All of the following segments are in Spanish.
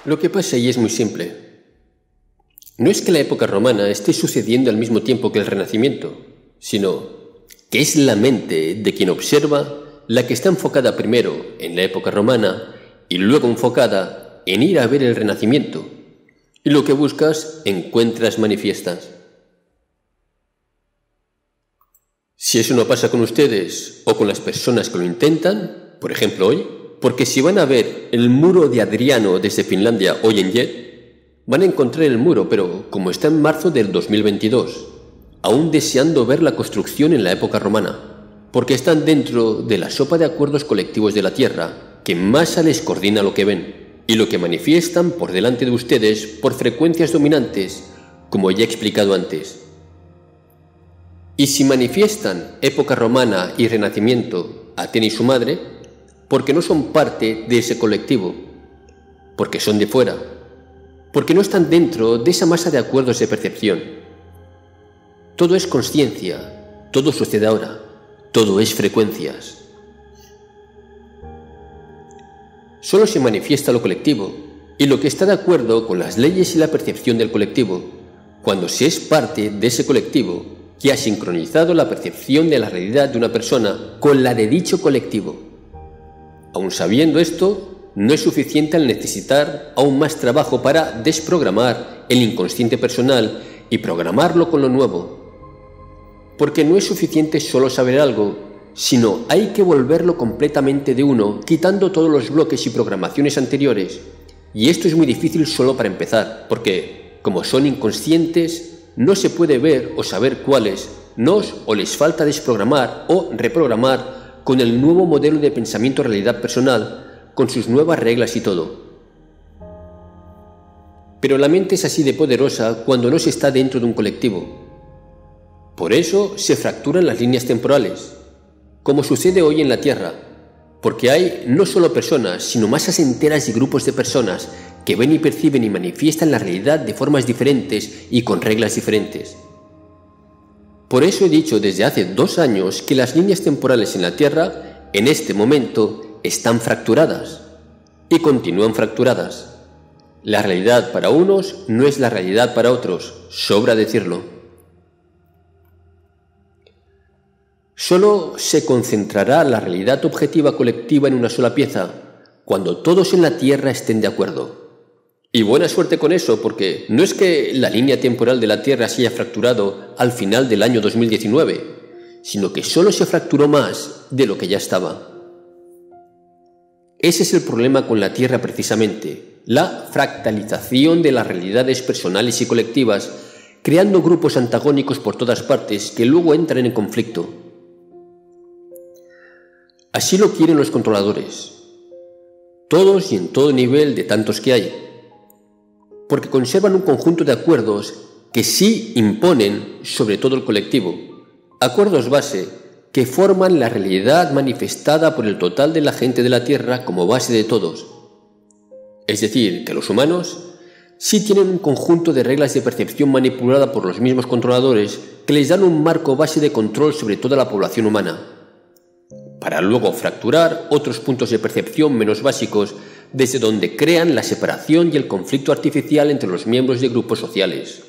Lo que pasa ahí es muy simple. No es que la época romana esté sucediendo al mismo tiempo que el Renacimiento, sino que es la mente de quien observa la que está enfocada primero en la época romana y luego enfocada en ir a ver el Renacimiento. Y lo que buscas, encuentras manifiestas. Si eso no pasa con ustedes o con las personas que lo intentan, por ejemplo hoy, porque si van a ver el muro de Adriano desde Finlandia hoy en Jet, van a encontrar el muro, pero como está en marzo del 2022, aún deseando ver la construcción en la época romana, porque están dentro de la sopa de acuerdos colectivos de la Tierra, que en masa les coordina lo que ven y lo que manifiestan por delante de ustedes por frecuencias dominantes, como ya he explicado antes. Y si manifiestan época romana y renacimiento, Atena y su madre, porque no son parte de ese colectivo, porque son de fuera, porque no están dentro de esa masa de acuerdos de percepción. Todo es consciencia, todo sucede ahora, todo es frecuencias. Solo se manifiesta lo colectivo y lo que está de acuerdo con las leyes y la percepción del colectivo, cuando se es parte de ese colectivo que ha sincronizado la percepción de la realidad de una persona con la de dicho colectivo. Aun sabiendo esto, no es suficiente al necesitar aún más trabajo para desprogramar el inconsciente personal y programarlo con lo nuevo. Porque no es suficiente solo saber algo, sino hay que volverlo completamente de uno, quitando todos los bloques y programaciones anteriores. Y esto es muy difícil solo para empezar, porque, como son inconscientes, no se puede ver o saber cuáles nos o les falta desprogramar o reprogramar con el nuevo modelo de pensamiento realidad personal, con sus nuevas reglas y todo. Pero la mente es así de poderosa cuando no se está dentro de un colectivo. Por eso se fracturan las líneas temporales, como sucede hoy en la Tierra, porque hay no solo personas, sino masas enteras y grupos de personas que ven y perciben y manifiestan la realidad de formas diferentes y con reglas diferentes. Por eso he dicho desde hace 2 años que las líneas temporales en la Tierra, en este momento, están fracturadas y continúan fracturadas. La realidad para unos no es la realidad para otros, sobra decirlo. Solo se concentrará la realidad objetiva colectiva en una sola pieza, cuando todos en la Tierra estén de acuerdo. Y buena suerte con eso, porque no es que la línea temporal de la Tierra se haya fracturado al final del año 2019, sino que solo se fracturó más de lo que ya estaba. Ese es el problema con la Tierra precisamente, la fractalización de las realidades personales y colectivas, creando grupos antagónicos por todas partes que luego entran en conflicto. Así lo quieren los controladores, todos y en todo nivel de tantos que hay, porque conservan un conjunto de acuerdos que sí imponen sobre todo el colectivo, acuerdos base que forman la realidad manifestada por el total de la gente de la Tierra como base de todos. Es decir, que los humanos sí tienen un conjunto de reglas de percepción manipulada por los mismos controladores que les dan un marco base de control sobre toda la población humana, para luego fracturar otros puntos de percepción menos básicos desde donde crean la separación y el conflicto artificial entre los miembros de grupos sociales.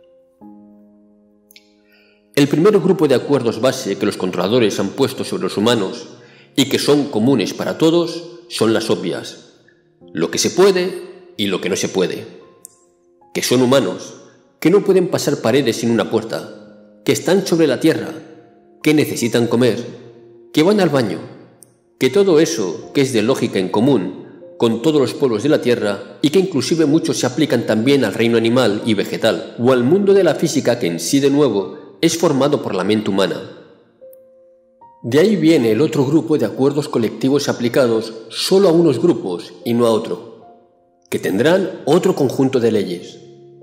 El primer grupo de acuerdos base que los controladores han puesto sobre los humanos y que son comunes para todos son las obvias, lo que se puede y lo que no se puede, que son humanos, que no pueden pasar paredes sin una puerta, que están sobre la tierra, que necesitan comer, que van al baño, que todo eso que es de lógica en común con todos los pueblos de la Tierra y que inclusive muchos se aplican también al reino animal y vegetal o al mundo de la física que en sí de nuevo es formado por la mente humana. De ahí viene el otro grupo de acuerdos colectivos aplicados solo a unos grupos y no a otro, que tendrán otro conjunto de leyes.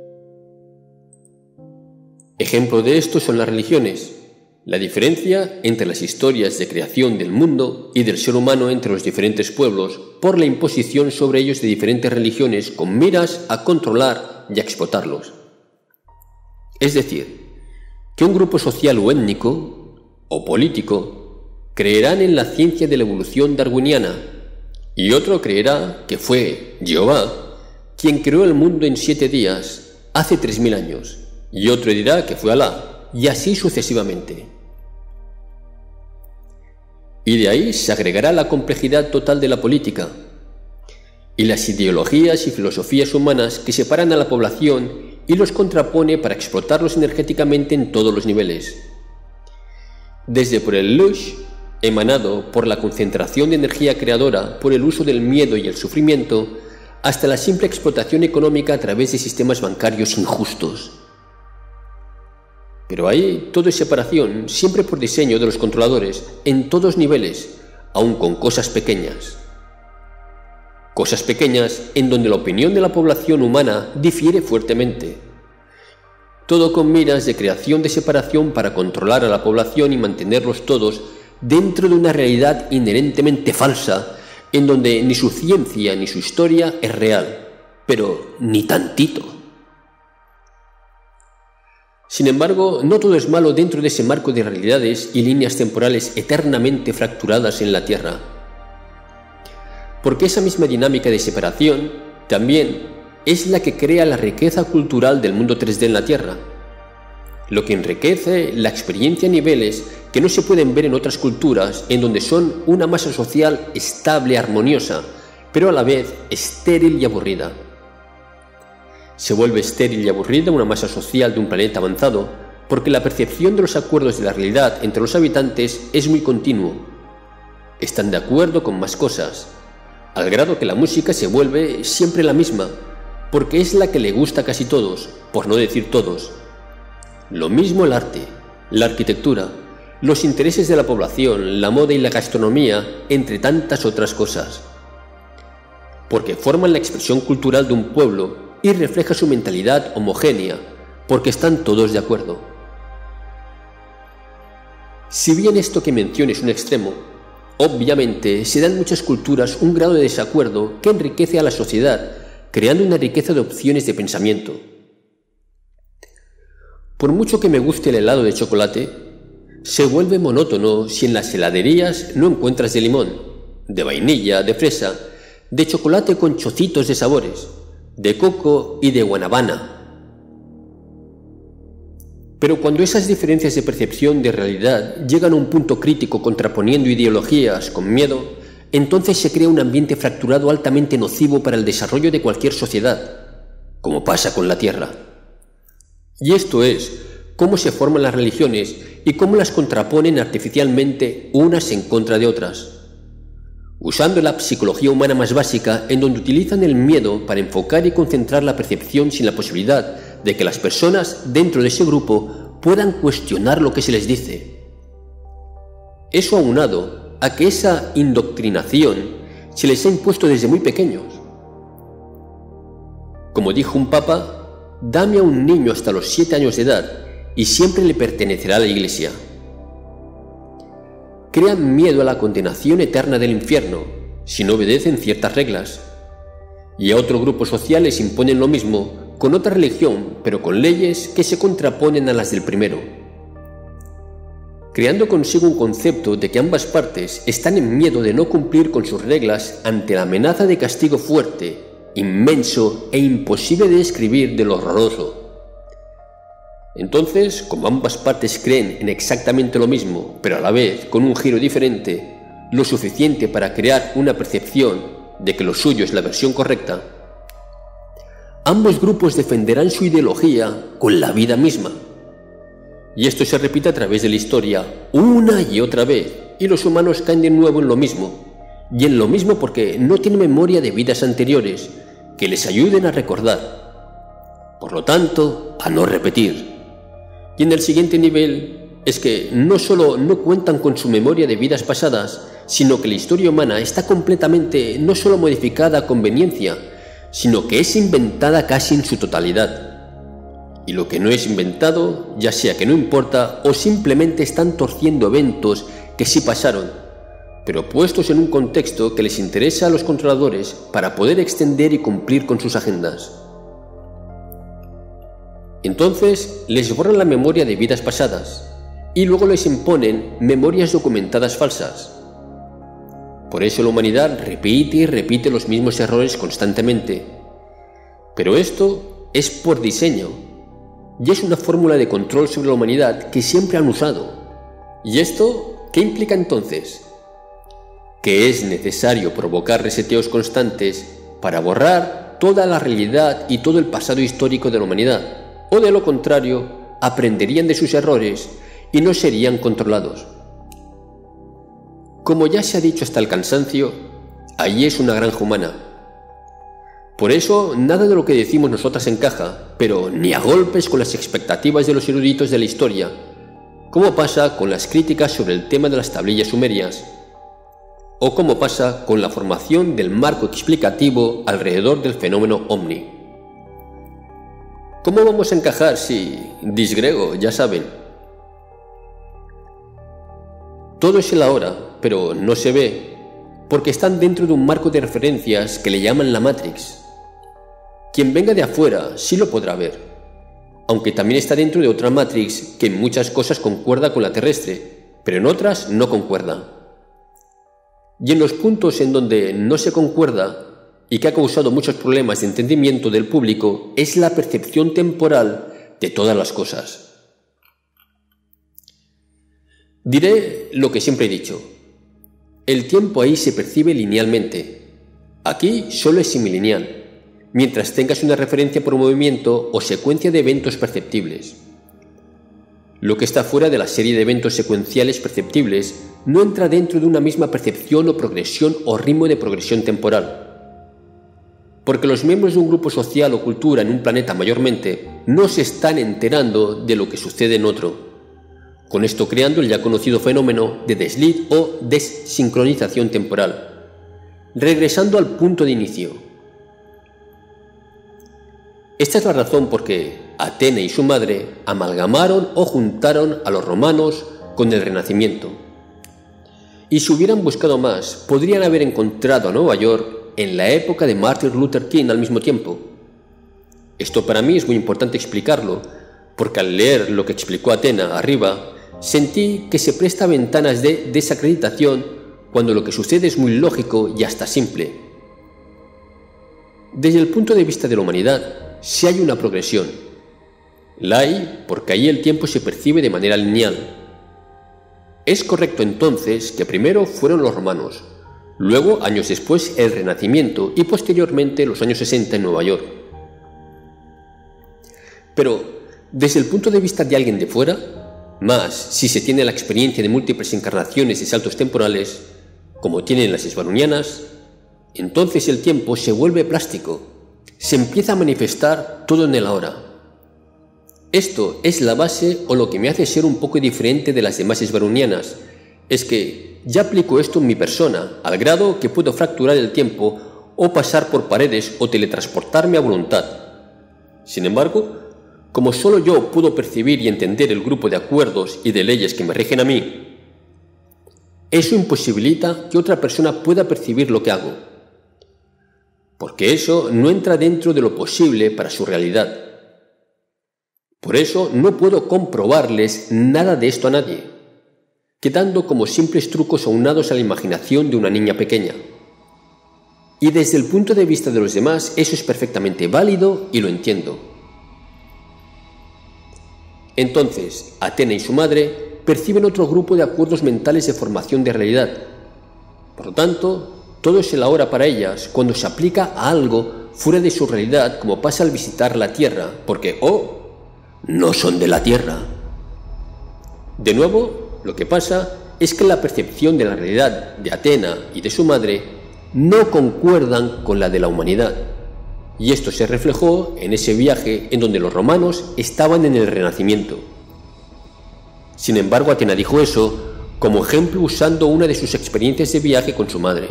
Ejemplo de esto son las religiones. La diferencia entre las historias de creación del mundo y del ser humano entre los diferentes pueblos por la imposición sobre ellos de diferentes religiones con miras a controlar y a explotarlos. Es decir, que un grupo social o étnico o político creerán en la ciencia de la evolución darwiniana y otro creerá que fue Jehová quien creó el mundo en 7 días, hace 3000 años, y otro dirá que fue Alá, y así sucesivamente. Y de ahí se agregará la complejidad total de la política, y las ideologías y filosofías humanas que separan a la población y los contrapone para explotarlos energéticamente en todos los niveles. Desde por el lush, emanado por la concentración de energía creadora por el uso del miedo y el sufrimiento, hasta la simple explotación económica a través de sistemas bancarios injustos. Pero ahí todo es separación, siempre por diseño de los controladores, en todos niveles, aun con cosas pequeñas. Cosas pequeñas en donde la opinión de la población humana difiere fuertemente. Todo con miras de creación de separación para controlar a la población y mantenerlos todos dentro de una realidad inherentemente falsa, en donde ni su ciencia ni su historia es real, pero ni tantito. Sin embargo, no todo es malo dentro de ese marco de realidades y líneas temporales eternamente fracturadas en la Tierra. Porque esa misma dinámica de separación también es la que crea la riqueza cultural del mundo 3D en la Tierra, lo que enriquece la experiencia a niveles que no se pueden ver en otras culturas, en donde son una masa social estable, armoniosa, pero a la vez estéril y aburrida. Se vuelve estéril y aburrida una masa social de un planeta avanzado porque la percepción de los acuerdos de la realidad entre los habitantes es muy continuo. Están de acuerdo con más cosas, al grado que la música se vuelve siempre la misma, porque es la que le gusta a casi todos, por no decir todos. Lo mismo el arte, la arquitectura, los intereses de la población, la moda y la gastronomía, entre tantas otras cosas. Porque forman la expresión cultural de un pueblo y refleja su mentalidad homogénea, porque están todos de acuerdo. Si bien esto que menciono es un extremo, obviamente se da en muchas culturas un grado de desacuerdo que enriquece a la sociedad, creando una riqueza de opciones de pensamiento. Por mucho que me guste el helado de chocolate, se vuelve monótono si en las heladerías no encuentras de limón, de vainilla, de fresa, de chocolate con chocitos de sabores, de coco y de guanabana. Pero cuando esas diferencias de percepción de realidad llegan a un punto crítico contraponiendo ideologías con miedo, entonces se crea un ambiente fracturado altamente nocivo para el desarrollo de cualquier sociedad, como pasa con la Tierra. Y esto es cómo se forman las religiones y cómo las contraponen artificialmente unas en contra de otras, usando la psicología humana más básica, en donde utilizan el miedo para enfocar y concentrar la percepción sin la posibilidad de que las personas dentro de ese grupo puedan cuestionar lo que se les dice. Eso aunado a que esa indoctrinación se les ha impuesto desde muy pequeños. Como dijo un papa, dame a un niño hasta los 7 años de edad y siempre le pertenecerá a la Iglesia. Crean miedo a la condenación eterna del infierno si no obedecen ciertas reglas, y a otro grupo social les imponen lo mismo con otra religión, pero con leyes que se contraponen a las del primero, creando consigo un concepto de que ambas partes están en miedo de no cumplir con sus reglas ante la amenaza de castigo fuerte, inmenso e imposible de describir de lo horroroso. Entonces, como ambas partes creen en exactamente lo mismo, pero a la vez con un giro diferente, lo suficiente para crear una percepción de que lo suyo es la versión correcta, ambos grupos defenderán su ideología con la vida misma. Y esto se repite a través de la historia una y otra vez, y los humanos caen de nuevo en lo mismo, y en lo mismo porque no tienen memoria de vidas anteriores que les ayuden a recordar. Por lo tanto, a no repetir. Y en el siguiente nivel es que no solo no cuentan con su memoria de vidas pasadas, sino que la historia humana está completamente no solo modificada a conveniencia, sino que es inventada casi en su totalidad. Y lo que no es inventado, ya sea que no importa o simplemente están torciendo eventos que sí pasaron, pero puestos en un contexto que les interesa a los controladores para poder extender y cumplir con sus agendas. Entonces les borran la memoria de vidas pasadas y luego les imponen memorias documentadas falsas. Por eso la humanidad repite y repite los mismos errores constantemente. Pero esto es por diseño, y es una fórmula de control sobre la humanidad que siempre han usado. ¿Y esto qué implica entonces? Que es necesario provocar reseteos constantes para borrar toda la realidad y todo el pasado histórico de la humanidad, o de lo contrario, aprenderían de sus errores y no serían controlados. Como ya se ha dicho hasta el cansancio, allí es una granja humana. Por eso, nada de lo que decimos nosotras encaja, pero ni a golpes con las expectativas de los eruditos de la historia, como pasa con las críticas sobre el tema de las tablillas sumerias, o como pasa con la formación del marco explicativo alrededor del fenómeno ovni. ¿Cómo vamos a encajar si disgrego, ya saben? Todo es el ahora, pero no se ve, porque están dentro de un marco de referencias que le llaman la Matrix. Quien venga de afuera sí lo podrá ver, aunque también está dentro de otra Matrix que en muchas cosas concuerda con la terrestre, pero en otras no concuerda. Y en los puntos en donde no se concuerda y que ha causado muchos problemas de entendimiento del público es la percepción temporal de todas las cosas. Diré lo que siempre he dicho. El tiempo ahí se percibe linealmente. Aquí solo es semilineal, mientras tengas una referencia por movimiento o secuencia de eventos perceptibles. Lo que está fuera de la serie de eventos secuenciales perceptibles no entra dentro de una misma percepción o progresión o ritmo de progresión temporal. Porque los miembros de un grupo social o cultura en un planeta mayormente no se están enterando de lo que sucede en otro, con esto creando el ya conocido fenómeno de desliz o desincronización temporal, regresando al punto de inicio. Esta es la razón por que Atena y su madre amalgamaron o juntaron a los romanos con el Renacimiento. Y si hubieran buscado más, podrían haber encontrado a Nueva York en la época de Martin Luther King al mismo tiempo. Esto para mí es muy importante explicarlo, porque al leer lo que explicó Atena arriba, sentí que se presta a ventanas de desacreditación cuando lo que sucede es muy lógico y hasta simple. Desde el punto de vista de la humanidad, sí hay una progresión. La hay porque ahí el tiempo se percibe de manera lineal. Es correcto entonces que primero fueron los romanos, luego años después el Renacimiento y posteriormente los años 60 en Nueva York. Pero desde el punto de vista de alguien de fuera, más si se tiene la experiencia de múltiples encarnaciones y saltos temporales, como tienen las esbarunianas, entonces el tiempo se vuelve plástico, se empieza a manifestar todo en el ahora. Esto es la base o lo que me hace ser un poco diferente de las demás esbarunianas, es que ya aplico esto en mi persona, al grado que puedo fracturar el tiempo o pasar por paredes o teletransportarme a voluntad. Sin embargo, como solo yo puedo percibir y entender el grupo de acuerdos y de leyes que me rigen a mí, eso imposibilita que otra persona pueda percibir lo que hago, porque eso no entra dentro de lo posible para su realidad. Por eso no puedo comprobarles nada de esto a nadie, quedando como simples trucos aunados a la imaginación de una niña pequeña. Y desde el punto de vista de los demás, eso es perfectamente válido y lo entiendo. Entonces, Atena y su madre perciben otro grupo de acuerdos mentales de formación de realidad. Por lo tanto, todo es el ahora para ellas cuando se aplica a algo fuera de su realidad, como pasa al visitar la Tierra, porque, no son de la Tierra. De nuevo, lo que pasa es que la percepción de la realidad de Atena y de su madre no concuerdan con la de la humanidad. Y esto se reflejó en ese viaje en donde los romanos estaban en el Renacimiento. Sin embargo, Atena dijo eso como ejemplo usando una de sus experiencias de viaje con su madre.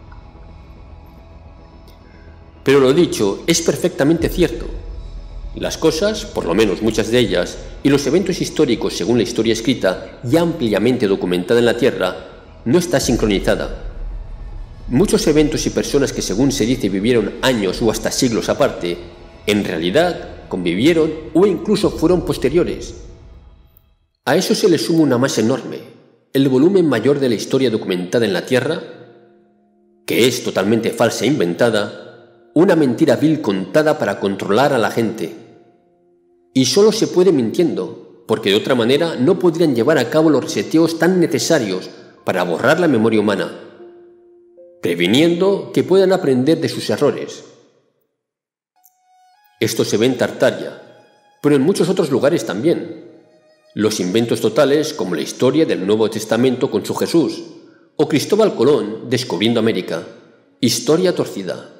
Pero lo dicho es perfectamente cierto. Las cosas, por lo menos muchas de ellas, y los eventos históricos según la historia escrita y ampliamente documentada en la Tierra, no está sincronizada. Muchos eventos y personas que según se dice vivieron años o hasta siglos aparte, en realidad convivieron o incluso fueron posteriores. A eso se le suma una masa enorme, el volumen mayor de la historia documentada en la Tierra, que es totalmente falsa e inventada, una mentira vil contada para controlar a la gente. Y solo se puede mintiendo, porque de otra manera no podrían llevar a cabo los reseteos tan necesarios para borrar la memoria humana, previniendo que puedan aprender de sus errores. Esto se ve en Tartaria, pero en muchos otros lugares también. Los inventos totales, como la historia del Nuevo Testamento con su Jesús, o Cristóbal Colón descubriendo América. Historia torcida.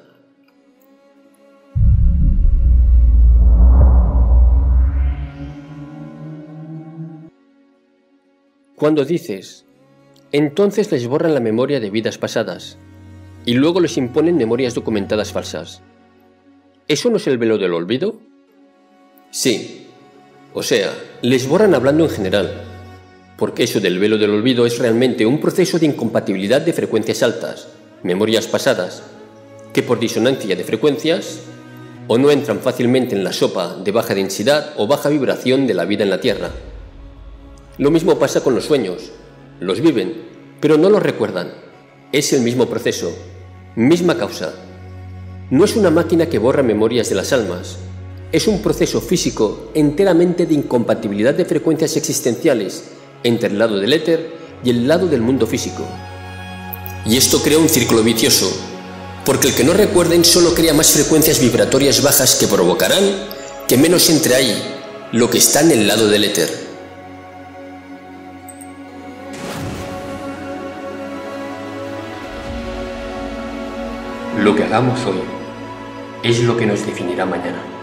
Cuando dices, entonces les borran la memoria de vidas pasadas, y luego les imponen memorias documentadas falsas. ¿Eso no es el velo del olvido? Sí. O sea, les borran hablando en general, porque eso del velo del olvido es realmente un proceso de incompatibilidad de frecuencias altas, memorias pasadas, que por disonancia de frecuencias, o no entran fácilmente en la sopa de baja densidad o baja vibración de la vida en la Tierra. Lo mismo pasa con los sueños. Los viven, pero no los recuerdan. Es el mismo proceso, misma causa. No es una máquina que borra memorias de las almas. Es un proceso físico enteramente de incompatibilidad de frecuencias existenciales entre el lado del éter y el lado del mundo físico. Y esto crea un círculo vicioso, porque el que no recuerden solo crea más frecuencias vibratorias bajas que provocarán que menos entre ahí lo que está en el lado del éter. Lo que hagamos hoy es lo que nos definirá mañana.